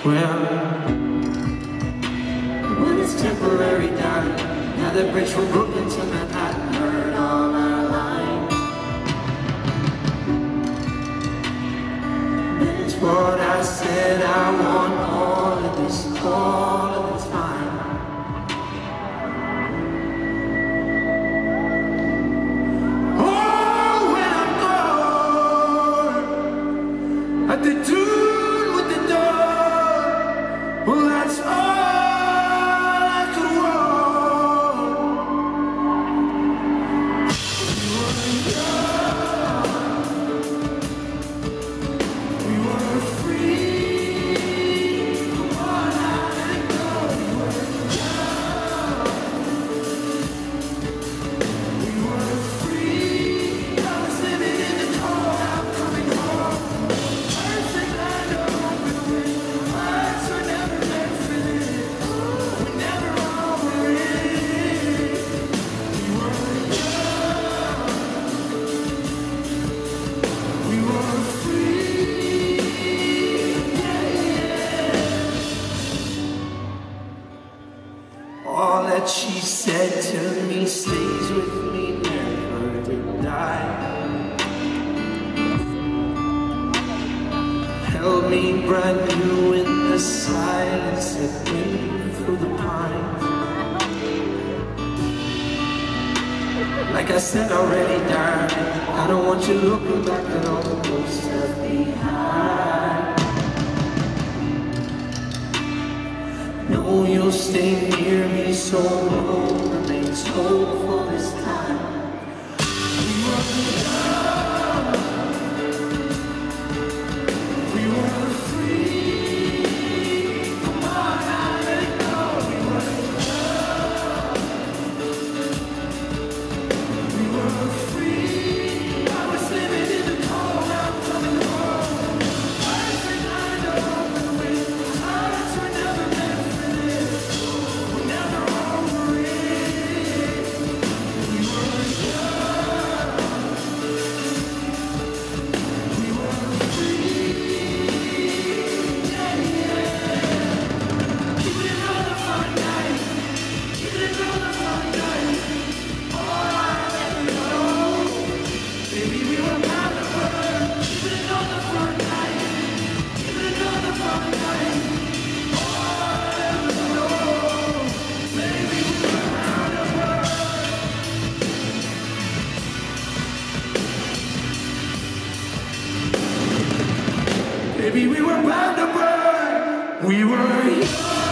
Well, when it's temporary down, now the bridge from Brooklyn to Manhattan, heard all our lines. That's what I said, I want all of this, all of the time. Oh, when I'm gone, at the tune with the door, well, that's all I could want. We were free. Come on, I let go. We were free. I was living in the cold. I'm coming home. Perfect line of open wind. Hearts were never meant for this. We're never over it. We were young. We were free. All that she said to me stays with me, never to die. Held me brand new in the silence that came through the pines. Like I said already, darling, I don't want you looking back at all the ghosts left behind. No, you'll stay near me, so long remains hopeful this time. We were young. We were free. Come on, I let it go. We were young. We were free. I was living in the cold. I'm coming home. Perfect line of open wind. Hearts were never meant for this. We're never over it. We were young. We were free. Yeah, yeah. Keep it another fun night. Keep it another fun night. Oh, I never know. Baby, we were bound to burn. Keep it another fun night. Keep it another fun night. Oh, I never know. Baby, we were bound to burn. Baby, we were bound to burn. We were young.